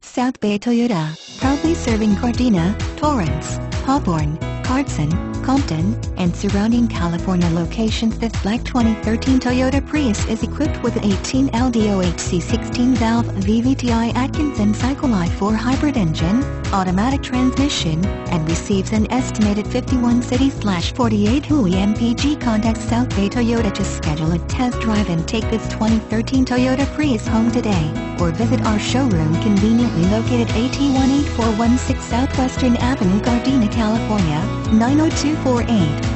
South Bay Toyota, proudly serving Gardena, Torrance, Hawthorne, Carson, Compton, and surrounding California locations. This black 2013 Toyota Prius is equipped with an 18L DOHC 16-valve VVT-i Atkinson-cycle i4 hybrid engine, automatic transmission, and receives an estimated 51 city/48 Hui mpg. Contact South Bay Toyota to schedule a test drive and take this 2013 Toyota Prius home today, or visit our showroom conveniently located at 18416 Southwestern Avenue, Gardena, California, 90248.